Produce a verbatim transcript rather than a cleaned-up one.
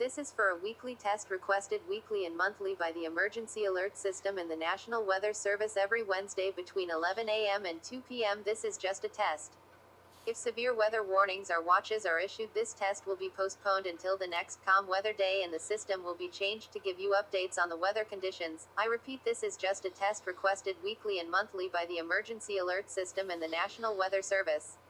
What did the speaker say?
This is for a weekly test requested weekly and monthly by the Emergency Alert System and the National Weather Service every Wednesday between eleven a m and two p m This is just a test. If severe weather warnings or watches are issued, this test will be postponed until the next calm weather day and the system will be changed to give you updates on the weather conditions. I repeat, this is just a test requested weekly and monthly by the Emergency Alert System and the National Weather Service.